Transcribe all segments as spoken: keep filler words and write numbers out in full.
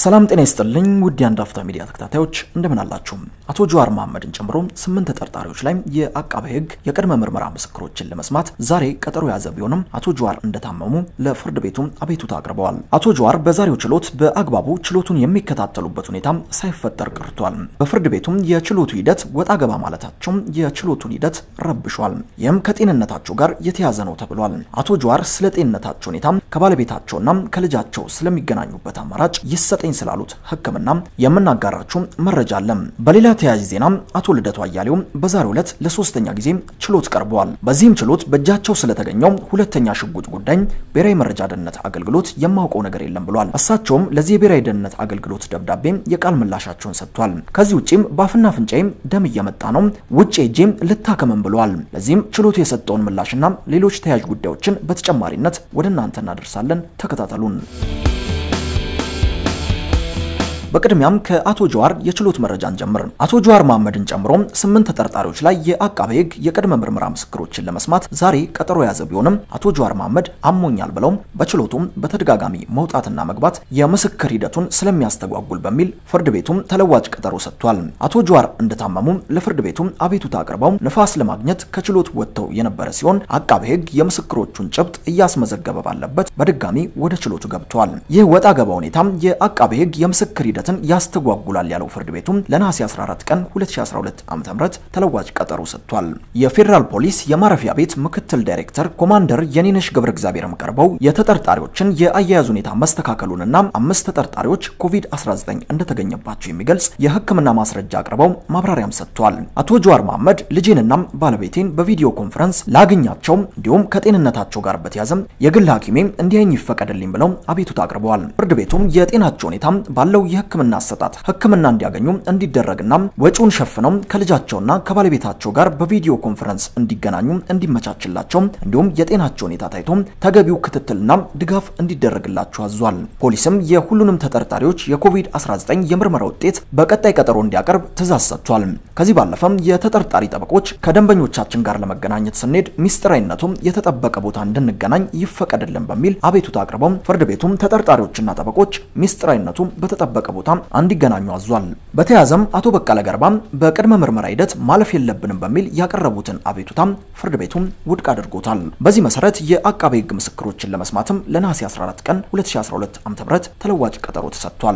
ሰላም ጤና ይስጥልኝ ውድ አንዳፍታ ሚዲያ ተከታታዮች እንደምን አላችሁ? አቶ ጀዋር መሐመድን ጨምሮ ስምንት ተጠርጣሪዎች ላይ የአቃቤ ሕግ የቀድመ ምርመራ ምስክሮችን ለመስማት ዛሬ ቀጠሮ ያዘ ቢሆንም አቶ ጀዋር እንደታመሙ ለፍርድ ቤቱ አቤቱታ አቅርበዋል። አቶ ጀዋር በዛሬው ችሎት በአግባቡ ችሎቱን የሚከታተሉበት ሁኔታ ሳይፈጠር ቀርቷል። በፍርድ ቤቱም የችሎቱ ሂደት ወጣ ገባ ማለታቸው የችሎቱን ሂደት ረብሿል። ይህም ከጤንነታቸው ጋር የተያዘ ነው ተብሏል። አቶ ጀዋር ስለ ጤንነታቸው ሁኔታ ከባለቤታቸውና ከልጃቸው ስለሚገናኙበት አማራጭ ይሰጠኝ ስላሉት ህክምና የምናጋራችሁ መረጃ አለ። በሌላ ተያያዥ ዜና አቶ ልደቱ አያሌው በዛሬው ዕለት ለሶስተኛ ጊዜ ችሎት ቀርበዋል። በዚህም ችሎት በእጃቸው ስለተገኘው ሁለተኛ ሽጉጥ ጉዳይ ብሔራዊ መረጃ ደህንነት አገልግሎት የማውቀው ነገር የለም ብሏል። እሳቸውም ለዚህ ብሔራዊ ደህንነት አገልግሎት ደብዳቤ የቃል ምላሻቸውን ሰጥቷል። ከዚህ ውጪም በአፍና አፍንጫዪ ደም እየመጣ ነው ውጪ ሄጄም ልታከመም ብለዋል። ለዚህም ችሎቱ የሰጠውን ምላሽና ሌሎች ተያያዥ ጉዳዮችን በተጨማሪነት ወደ እናንተ እናደርሳለን። ተከታተሉን። በቅድሚያም ከአቶ ጀዋር የችሎት መረጃን ጀምር። አቶ ጀዋር መሐመድን ጨምሮ ስምንት ተጠርጣሪዎች ላይ የአቃቤ ሕግ የቀድመ ምርመራ ምስክሮችን ለመስማት ዛሬ ቀጠሮ ያዘ ቢሆንም አቶ ጀዋር መሐመድ አሞኛል ብለው በችሎቱም በተደጋጋሚ መውጣትና መግባት የምስክር ሂደቱን ስለሚያስተጓጉል በሚል ፍርድ ቤቱም ተለዋጭ ቀጠሮ ሰጥቷል። አቶ ጀዋር እንደታመሙ ለፍርድ ቤቱም አቤቱታ አቅርበው ንፋስ ለማግኘት ከችሎት ወጥተው የነበረ ሲሆን አቃቤ ሕግ የምስክሮቹን ጭብጥ እያስመዘገበ ባለበት በድጋሚ ወደ ችሎቱ ገብቷል። ይህ ወጣ ገባ ሁኔታ የአቃቤ ሕግ የምስክር ሂደት ያስተጓጉላል ያለው ፍርድ ቤቱም ለነሐሴ አስራ አራት ቀን ሁለት ሺህ አስራ ሁለት ዓ.ም ተለዋጭ ቀጠሮ ሰጥቷል። የፌደራል ፖሊስ የማረፊያ ቤት ምክትል ዳይሬክተር ኮማንደር የኔነሽ ገብረ እግዚአብሔርም ቀርበው የተጠርጣሪዎችን የአያያዝ ሁኔታ መስተካከሉንና አምስት ተጠርጣሪዎች ኮቪድ አስራ ዘጠኝ እንደተገኘባቸው የሚገልጽ የህክምና ማስረጃ አቅርበው ማብራሪያም ሰጥቷል። አቶ ጀዋር መሐመድ ልጄንና ባለቤቴን በቪዲዮ ኮንፈረንስ ላግኛቸው እንዲሁም ከጤንነታቸው ጋር በተያዘም የግል ሐኪሜ እንዲያኝ ይፈቀድልኝ ብለው አቤቱታ አቅርበዋል። ፍርድ ቤቱም የጤናቸው ሁኔታ ባለው ህክምና አሰጣጥ ህክምና እንዲያገኙ እንዲደረግና ወጪውን ሸፍነው ከልጃቸውና ከባለቤታቸው ጋር በቪዲዮ ኮንፈረንስ እንዲገናኙ እንዲመቻችላቸው እንዲሁም የጤናቸው ሁኔታ ታይቶ ተገቢው ክትትልና ድጋፍ እንዲደረግላቸው አዟል። ፖሊስም የሁሉንም ተጠርጣሪዎች የኮቪድ አስራ ዘጠኝ የምርመራ ውጤት በቀጣይ ቀጠሮ እንዲያቀርብ ትዕዛዝ ሰጥቷል። ከዚህ ባለፈም የተጠርጣሪ ጠበቆች ከደንበኞቻችን ጋር ለመገናኘት ስንሄድ ሚስጥራዊነቱ የተጠበቀ ቦታ እንድንገናኝ ይፈቀድልን በሚል አቤቱታ አቅርበው ፍርድ ቤቱም ተጠርጣሪዎችና ጠበቆች ሚስጥራዊነቱ በተጠበቀ ቦታ እንዲገናኙ አዟል። በተያዘም አቶ በቀለ ገርባ በቅድመ ምርመራ ሂደት ማለፍ የለብንም በሚል ያቀረቡትን አቤቱታ ፍርድ ቤቱም ውድቅ አድርጎታል። በዚህ መሰረት የአቃቤ ሕግ ምስክሮችን ለመስማትም ለነሐሴ አስራ አራት ቀን ሁለት ሺህ አስራ ሁለት ዓ.ም ተለዋጭ ቀጠሮ ተሰጥቷል።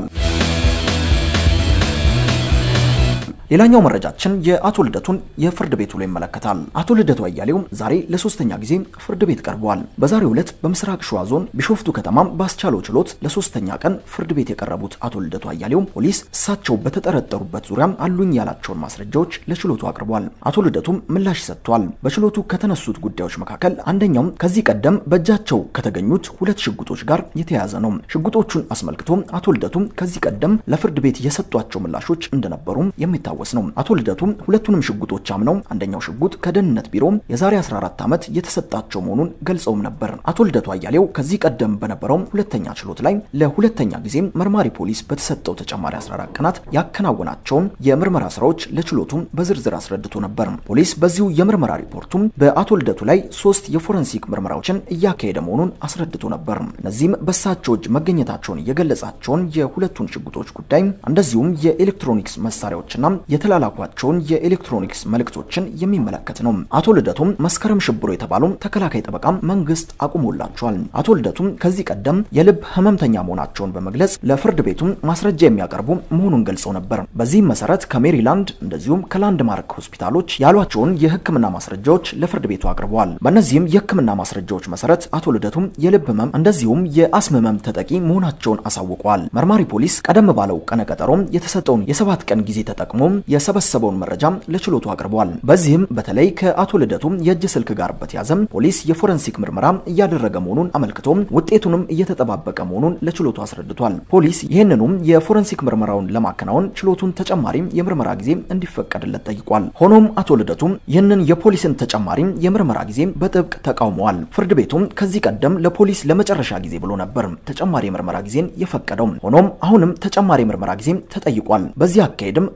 ሌላኛው መረጃችን የአቶ ልደቱን የፍርድ ቤቱ ላይ ይመለከታል። አቶ ልደቱ አያሌው ዛሬ ለሶስተኛ ጊዜ ፍርድ ቤት ቀርበዋል። በዛሬው ዕለት በምስራቅ ሸዋ ዞን ቢሾፍቱ ከተማ ባስቻለው ችሎት ለሶስተኛ ቀን ፍርድ ቤት የቀረቡት አቶ ልደቱ አያሌው ፖሊስ እሳቸው በተጠረጠሩበት ዙሪያ አሉኝ ያላቸውን ማስረጃዎች ለችሎቱ አቅርበዋል። አቶ ልደቱም ምላሽ ሰጥተዋል። በችሎቱ ከተነሱት ጉዳዮች መካከል አንደኛው ከዚህ ቀደም በእጃቸው ከተገኙት ሁለት ሽጉጦች ጋር የተያያዘ ነው። ሽጉጦቹን አስመልክቶ አቶ ልደቱ ከዚህ ቀደም ለፍርድ ቤት የሰጧቸው ምላሾች እንደነበሩ የሚታ ነው። አቶ ልደቱ ሁለቱንም ሽጉጦች አምነው አንደኛው ሽጉጥ ከደህንነት ቢሮ የዛሬ አስራ አራት ዓመት የተሰጣቸው መሆኑን ገልጸውም ነበር። አቶ ልደቱ አያሌው ከዚህ ቀደም በነበረው ሁለተኛ ችሎት ላይ ለሁለተኛ ጊዜ መርማሪ ፖሊስ በተሰጠው ተጨማሪ አስራ አራት ቀናት ያከናወናቸውን የምርመራ ስራዎች ለችሎቱ በዝርዝር አስረድቶ ነበር። ፖሊስ በዚሁ የምርመራ ሪፖርቱ በአቶ ልደቱ ላይ ሶስት የፎረንሲክ ምርመራዎችን እያካሄደ መሆኑን አስረድቶ ነበር። እነዚህም በሳቸው እጅ መገኘታቸውን የገለጻቸውን የሁለቱን ሽጉጦች ጉዳይ እንደዚሁም የኤሌክትሮኒክስ መሳሪያዎችና የተላላኳቸውን የኤሌክትሮኒክስ መልእክቶችን የሚመለከት ነው። አቶ ልደቱ መስከረም ሽብሮ የተባለው ተከላካይ ጠበቃም መንግስት አቁሞላቸዋል። አቶ ልደቱ ከዚህ ቀደም የልብ ህመምተኛ መሆናቸውን በመግለጽ ለፍርድ ቤቱ ማስረጃ የሚያቀርቡ መሆኑን ገልጸው ነበር። በዚህ መሰረት ከሜሪላንድ እንደዚሁም ከላንድማርክ ሆስፒታሎች ያሏቸውን የህክምና ማስረጃዎች ለፍርድ ቤቱ አቅርበዋል። በእነዚህም የህክምና ማስረጃዎች መሰረት አቶ ልደቱ የልብ ህመም እንደዚሁም የአስም ህመም ተጠቂ መሆናቸውን አሳውቀዋል። መርማሪ ፖሊስ ቀደም ባለው ቀነቀጠሮ የተሰጠውን የሰባት ቀን ጊዜ ተጠቅሞ የሰበሰበውን መረጃ ለችሎቱ አቅርበዋል። በዚህም በተለይ ከአቶ ልደቱ የእጅ ስልክ ጋር በተያያዘ ፖሊስ የፎረንሲክ ምርመራ እያደረገ መሆኑን አመልክቶ ውጤቱንም እየተጠባበቀ መሆኑን ለችሎቱ አስረድቷል። ፖሊስ ይህንኑም የፎረንሲክ ምርመራውን ለማከናወን ችሎቱን ተጨማሪ የምርመራ ጊዜ እንዲፈቀድለት ጠይቋል። ሆኖም አቶ ልደቱ ይህንን የፖሊስን ተጨማሪ የምርመራ ጊዜ በጥብቅ ተቃውመዋል። ፍርድ ቤቱም ከዚህ ቀደም ለፖሊስ ለመጨረሻ ጊዜ ብሎ ነበር ተጨማሪ የምርመራ ጊዜን የፈቀደው። ሆኖም አሁንም ተጨማሪ የምርመራ ጊዜ ተጠይቋል። በዚህ አካሄድም ምርመራው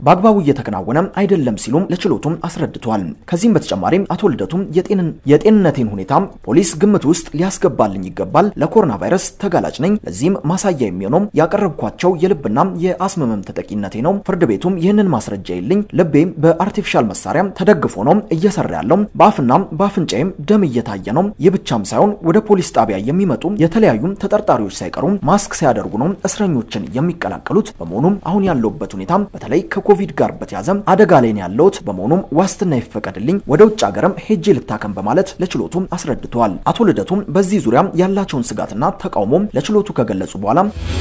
በአግባቡ እየተከናወነ አይደለም ሲሉም ለችሎቱም አስረድቷል። ከዚህም በተጨማሪም አቶ ልደቱም የጤንን የጤንነቴን ሁኔታ ፖሊስ ግምት ውስጥ ሊያስገባልኝ ይገባል፣ ለኮሮና ቫይረስ ተጋላጭ ነኝ፣ ለዚህም ማሳያ የሚሆነው ያቀረብኳቸው የልብና የአስም ህመም ተጠቂነቴ ነው። ፍርድ ቤቱም ይህንን ማስረጃ ይልኝ፣ ልቤ በአርቲፊሻል መሳሪያ ተደግፎ ነው እየሰራ ያለው፣ በአፍና በአፍንጫዬም ደም እየታየ ነው። ይብቻም ሳይሆን ወደ ፖሊስ ጣቢያ የሚመጡ የተለያዩ ተጠርጣሪዎች ሳይቀሩ ማስክ ሲያደርጉ ነው እስረኞችን የሚቀላቀሉት። በመሆኑም አሁን ያለውበት ሁኔታ በተለይ ከኮቪድ ጋር በተያዘ አደጋ ላይ ነው ያለውት። በመሆኑም ዋስትና ይፈቀድልኝ፣ ወደ ውጭ ሀገርም ሄጄ ልታከም በማለት ለችሎቱ አስረድተዋል። አቶ ልደቱም በዚህ ዙሪያ ያላቸውን ስጋትና ተቃውሞ ለችሎቱ ከገለጹ በኋላ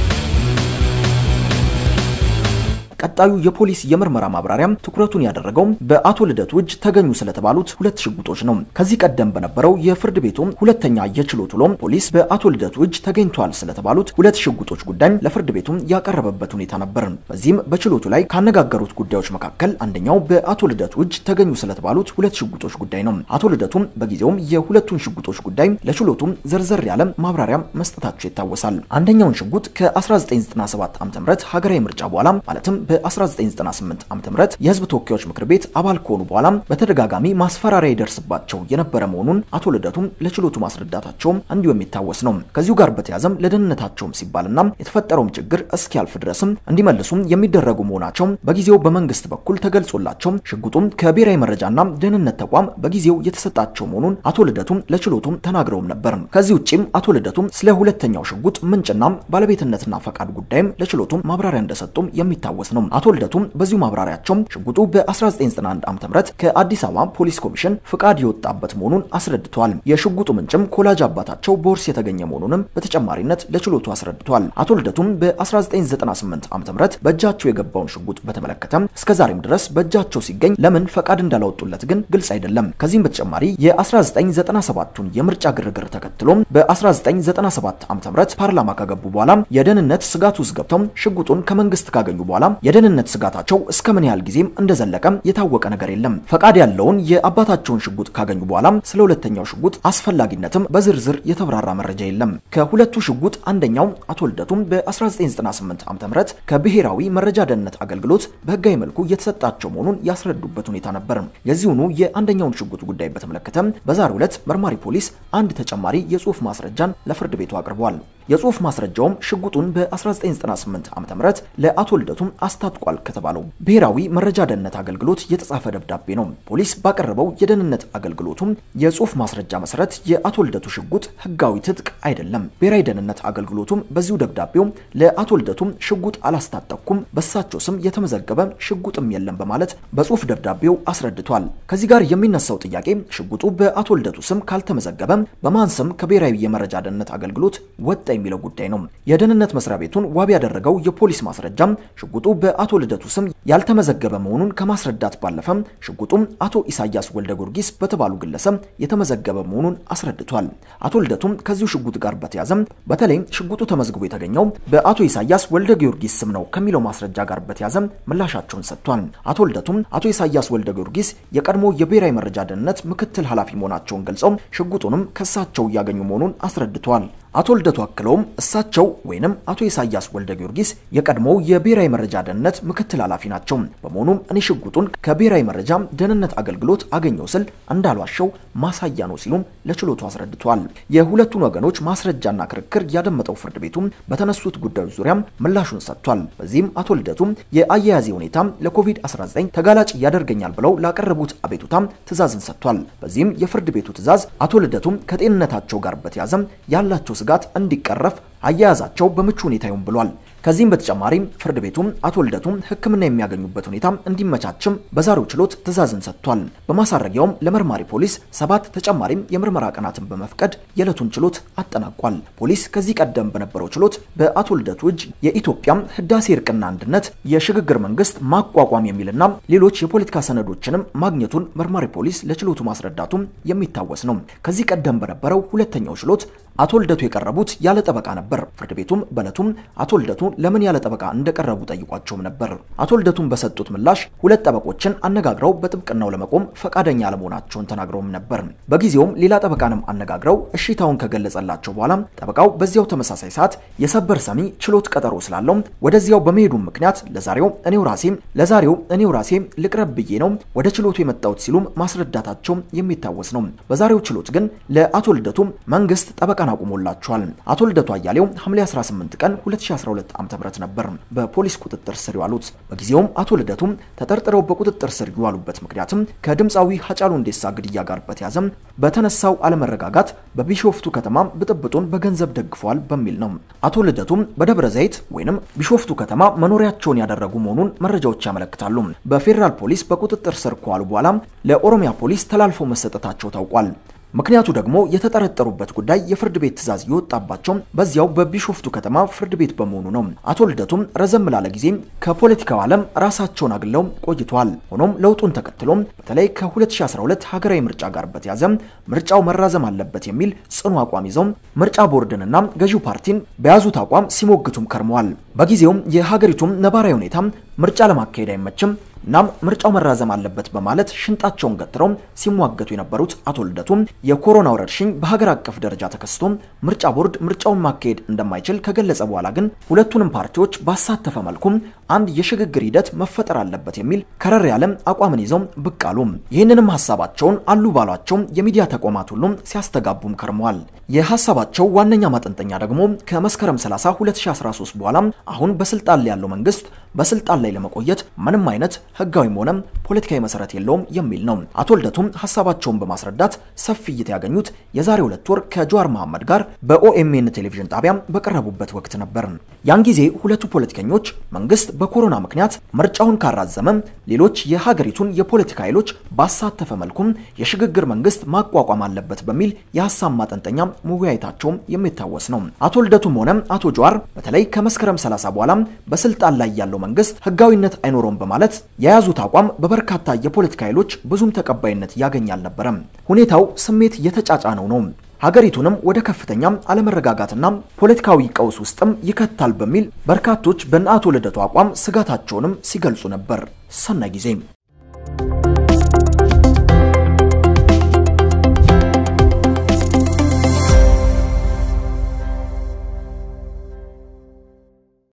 ቀጣዩ የፖሊስ የምርመራ ማብራሪያ ትኩረቱን ያደረገው በአቶ ልደቱ እጅ ተገኙ ስለተባሉት ሁለት ሽጉጦች ነው። ከዚህ ቀደም በነበረው የፍርድ ቤቱ ሁለተኛ የችሎት ውሎ ፖሊስ በአቶ ልደቱ እጅ ተገኝቷል ስለተባሉት ሁለት ሽጉጦች ጉዳይ ለፍርድ ቤቱ ያቀረበበት ሁኔታ ነበር። በዚህም በችሎቱ ላይ ካነጋገሩት ጉዳዮች መካከል አንደኛው በአቶ ልደቱ እጅ ተገኙ ስለተባሉት ሁለት ሽጉጦች ጉዳይ ነው። አቶ ልደቱ በጊዜው የሁለቱን ሽጉጦች ጉዳይ ለችሎቱ ዘርዘር ያለ ማብራሪያ መስጠታቸው ይታወሳል። አንደኛውን ሽጉጥ ከ1997 ዓ.ም ሀገራዊ ምርጫ በኋላ ማለትም በ1998 ዓመተ ምህረት የህዝብ ተወካዮች ምክር ቤት አባል ከሆኑ በኋላ በተደጋጋሚ ማስፈራሪያ ይደርስባቸው የነበረ መሆኑን አቶ ልደቱ ለችሎቱ ማስረዳታቸው እንዲሁ የሚታወስ ነው። ከዚሁ ጋር በተያዘም ለደህንነታቸውም ሲባልና የተፈጠረው ችግር እስኪያልፍ ድረስም እንዲመልሱ የሚደረጉ መሆናቸው በጊዜው በመንግስት በኩል ተገልጾላቸው ሽጉጡም ከብሔራዊ መረጃና ደህንነት ተቋም በጊዜው የተሰጣቸው መሆኑን አቶ ልደቱ ለችሎቱ ተናግረውም ነበር። ከዚህ ውጪም አቶ ልደቱ ስለ ሁለተኛው ሽጉጥ ምንጭና ባለቤትነትና ፈቃድ ጉዳይም ለችሎቱ ማብራሪያ እንደሰጡም የሚታወስ ነው። አቶ ልደቱ በዚሁ ማብራሪያቸው ሽጉጡ በ1991 ዓ.ም ከአዲስ አበባ ፖሊስ ኮሚሽን ፍቃድ የወጣበት መሆኑን አስረድተዋል። የሽጉጡ ምንጭም ኮላጅ አባታቸው ቦርስ የተገኘ መሆኑንም በተጨማሪነት ለችሎቱ አስረድተዋል። አቶ ልደቱ በ1998 ዓ.ም በእጃቸው የገባውን ሽጉጥ በተመለከተ እስከዛሬም ድረስ በእጃቸው ሲገኝ ለምን ፈቃድ እንዳላወጡለት ግን ግልጽ አይደለም። ከዚህም በተጨማሪ የ1997ቱን የምርጫ ግርግር ተከትሎ በ1997 ዓ.ም ፓርላማ ከገቡ በኋላ የደህንነት ስጋት ውስጥ ገብተው ሽጉጡን ከመንግስት ካገኙ በኋላ የደህንነት ስጋታቸው እስከ ምን ያህል ጊዜም እንደዘለቀ የታወቀ ነገር የለም። ፈቃድ ያለውን የአባታቸውን ሽጉጥ ካገኙ በኋላ ስለ ሁለተኛው ሽጉጥ አስፈላጊነትም በዝርዝር የተብራራ መረጃ የለም። ከሁለቱ ሽጉጥ አንደኛው አቶ ልደቱ በ1998 ዓ.ም ከብሔራዊ መረጃ ደህንነት አገልግሎት በህጋዊ መልኩ የተሰጣቸው መሆኑን ያስረዱበት ሁኔታ ነበር። የዚሁኑ የአንደኛውን ሽጉጥ ጉዳይ በተመለከተ በዛሬው ዕለት መርማሪ ፖሊስ አንድ ተጨማሪ የጽሁፍ ማስረጃን ለፍርድ ቤቱ አቅርቧል። የጽሁፍ ማስረጃውም ሽጉጡን በ1998 ዓ.ም ለአቶ ልደቱ አስታጥቋል ከተባለው ብሔራዊ መረጃ ደህንነት አገልግሎት የተጻፈ ደብዳቤ ነው። ፖሊስ ባቀረበው የደህንነት አገልግሎቱ የጽሁፍ ማስረጃ መሰረት የአቶ ልደቱ ሽጉጥ ህጋዊ ትጥቅ አይደለም። ብሔራዊ ደህንነት አገልግሎቱ በዚሁ ደብዳቤው ለአቶ ልደቱ ሽጉጥ አላስታጠቅኩም፣ በሳቸው ስም የተመዘገበ ሽጉጥም የለም በማለት በጽሁፍ ደብዳቤው አስረድቷል። ከዚህ ጋር የሚነሳው ጥያቄ ሽጉጡ በአቶ ልደቱ ስም ካልተመዘገበ በማን ስም ከብሔራዊ የመረጃ ደህንነት አገልግሎት ወጣ የሚለው ጉዳይ ነው። የደህንነት መስሪያ ቤቱን ዋቢ ያደረገው የፖሊስ ማስረጃም ሽጉጡ በአቶ ልደቱ ስም ያልተመዘገበ መሆኑን ከማስረዳት ባለፈ ሽጉጡ አቶ ኢሳያስ ወልደ ጊዮርጊስ በተባሉ ግለሰብ የተመዘገበ መሆኑን አስረድቷል። አቶ ልደቱ ከዚሁ ሽጉጥ ጋር በተያዘ በተለይ ሽጉጡ ተመዝግቦ የተገኘው በአቶ ኢሳያስ ወልደ ጊዮርጊስ ስም ነው ከሚለው ማስረጃ ጋር በተያዘ ምላሻቸውን ሰጥቷል። አቶ ልደቱ አቶ ኢሳያስ ወልደ ጊዮርጊስ የቀድሞ የብሔራዊ መረጃ ደህንነት ምክትል ኃላፊ መሆናቸውን ገልጸው ሽጉጡንም ከሳቸው ያገኙ መሆኑን አስረድቷል። አቶ ልደቱ አክለውም እሳቸው ወይንም አቶ ኢሳያስ ወልደ ጊዮርጊስ የቀድሞው የብሔራዊ መረጃ ደህንነት ምክትል ኃላፊ ናቸው። በመሆኑም እኔ ሽጉጡን ከብሔራዊ መረጃ ደህንነት አገልግሎት አገኘው ስል እንዳልዋሸው ማሳያ ነው ሲሉም ለችሎቱ አስረድቷል። የሁለቱን ወገኖች ማስረጃና ክርክር ያደመጠው ፍርድ ቤቱ በተነሱት ጉዳዮች ዙሪያ ምላሹን ሰጥቷል። በዚህም አቶ ልደቱ የአያያዜ ሁኔታ ለኮቪድ አስራ ዘጠኝ ተጋላጭ ያደርገኛል ብለው ላቀረቡት አቤቱታ ትዕዛዝን ሰጥቷል። በዚህም የፍርድ ቤቱ ትዕዛዝ አቶ ልደቱ ከጤንነታቸው ጋር በተያዘ ያላቸው ስጋት እንዲቀረፍ አያያዛቸው በምቹ ሁኔታ ይሁን ብሏል። ከዚህም በተጨማሪ ፍርድ ቤቱ አቶ ልደቱ ሕክምና የሚያገኙበት ሁኔታ እንዲመቻችም በዛሬው ችሎት ትዕዛዝን ሰጥቷል። በማሳረጊያውም ለመርማሪ ፖሊስ ሰባት ተጨማሪ የምርመራ ቀናትን በመፍቀድ የዕለቱን ችሎት አጠናቋል። ፖሊስ ከዚህ ቀደም በነበረው ችሎት በአቶ ልደቱ እጅ የኢትዮጵያ ህዳሴ እርቅና አንድነት የሽግግር መንግስት ማቋቋም የሚልና ሌሎች የፖለቲካ ሰነዶችንም ማግኘቱን መርማሪ ፖሊስ ለችሎቱ ማስረዳቱ የሚታወስ ነው። ከዚህ ቀደም በነበረው ሁለተኛው ችሎት አቶ ልደቱ የቀረቡት ያለ ጠበቃ ነበር። ነበር። ፍርድ ቤቱም በለቱም አቶ ልደቱ ለምን ያለ ጠበቃ እንደቀረቡ ጠይቋቸውም ነበር። አቶ ልደቱም በሰጡት ምላሽ ሁለት ጠበቆችን አነጋግረው በጥብቅናው ለመቆም ፈቃደኛ አለመሆናቸውን ተናግረውም ነበር። በጊዜውም ሌላ ጠበቃንም አነጋግረው እሺታውን ከገለጸላቸው በኋላ ጠበቃው በዚያው ተመሳሳይ ሰዓት የሰበር ሰሚ ችሎት ቀጠሮ ስላለው ወደዚያው በመሄዱ ምክንያት ለዛሬው እኔው ራሴ ለዛሬው እኔው ራሴ ልቅረብ ብዬ ነው ወደ ችሎቱ የመጣሁት ሲሉም ማስረዳታቸው የሚታወስ ነው። በዛሬው ችሎት ግን ለአቶ ልደቱ መንግስት ጠበቃን አቁሞላቸዋል። አቶ ልደቱ አያሌው ሐምሌ አስራ ስምንት ቀን ሁለት ሺህ አስራ ሁለት ዓ.ም ነበር በፖሊስ ቁጥጥር ስር ያሉት። በጊዜውም አቶ ልደቱ ተጠርጥረው በቁጥጥር ስር ያሉበት ምክንያትም ከድምጻዊ ሀጫሉ ሁንዴሳ ግድያ ጋር በተያያዘ በተነሳው አለመረጋጋት በቢሾፍቱ ከተማ ብጥብጡን በገንዘብ ደግፈዋል በሚል ነው። አቶ ልደቱ በደብረ ዘይት ወይንም ቢሾፍቱ ከተማ መኖሪያቸውን ያደረጉ መሆኑን መረጃዎች ያመለክታሉ። በፌደራል ፖሊስ በቁጥጥር ስር ከዋሉ በኋላ ለኦሮሚያ ፖሊስ ተላልፎ መሰጠታቸው ታውቋል። ምክንያቱ ደግሞ የተጠረጠሩበት ጉዳይ የፍርድ ቤት ትዕዛዝ ይወጣባቸው በዚያው በቢሾፍቱ ከተማ ፍርድ ቤት በመሆኑ ነው። አቶ ልደቱ ረዘም ላለ ጊዜ ከፖለቲካው ዓለም ራሳቸውን አግለው ቆይተዋል። ሆኖም ለውጡን ተከትሎ በተለይ ከ2012 ሀገራዊ ምርጫ ጋር በተያያዘ ምርጫው መራዘም አለበት የሚል ጽኑ አቋም ይዘው ምርጫ ቦርድንና ገዢው ፓርቲን በያዙት አቋም ሲሞግቱም ከርመዋል። በጊዜው የሀገሪቱም ነባራዊ ሁኔታ ምርጫ ለማካሄድ አይመችም እናም ምርጫው መራዘም አለበት በማለት ሽንጣቸውን ገትረው ሲሟገቱ የነበሩት አቶ ልደቱ የኮሮና ወረርሽኝ በሀገር አቀፍ ደረጃ ተከስቶ ምርጫ ቦርድ ምርጫውን ማካሄድ እንደማይችል ከገለጸ በኋላ ግን ሁለቱንም ፓርቲዎች ባሳተፈ መልኩ አንድ የሽግግር ሂደት መፈጠር አለበት የሚል ከረር ያለ አቋምን ይዘው ብቅ አሉ። ይህንንም ሐሳባቸውን አሉ ባሏቸው የሚዲያ ተቋማት ሁሉ ሲያስተጋቡም ከርመዋል። የሐሳባቸው ዋነኛ ማጠንጠኛ ደግሞ ከመስከረም ሰላሳ ሁለት ሺህ አስራ ሶስት በኋላ አሁን በስልጣን ላይ ያለው መንግስት በስልጣን ላይ ለመቆየት ምንም አይነት ህጋዊም ሆነ ፖለቲካዊ መሰረት የለውም የሚል ነው። አቶ ልደቱ ሐሳባቸውን በማስረዳት ሰፊ እይታ ያገኙት የዛሬ ሁለት ወር ከጀዋር መሐመድ ጋር በኦኤምኤን ቴሌቪዥን ጣቢያ በቀረቡበት ወቅት ነበር። ያን ጊዜ ሁለቱ ፖለቲከኞች መንግስት በኮሮና ምክንያት ምርጫውን ካራዘመ ሌሎች የሀገሪቱን የፖለቲካ ኃይሎች ባሳተፈ መልኩ የሽግግር መንግስት ማቋቋም አለበት በሚል የሐሳብ ማጠንጠኛ መወያየታቸው የሚታወስ ነው። አቶ ልደቱም ሆነ አቶ ጀዋር በተለይ ከመስከረም ሰላሳ በኋላ በስልጣን ላይ ያለው መንግስት ህጋዊነት አይኖርም በማለት የያዙት አቋም በበርካታ የፖለቲካ ኃይሎች ብዙም ተቀባይነት ያገኛል ነበር። ሁኔታው ስሜት የተጫጫነው ነው። ሀገሪቱንም ወደ ከፍተኛ አለመረጋጋትና ፖለቲካዊ ቀውስ ውስጥም ይከታል በሚል በርካቶች በአቶ ልደቱ አቋም ስጋታቸውንም ሲገልጹ ነበር። ሰናይ ጊዜ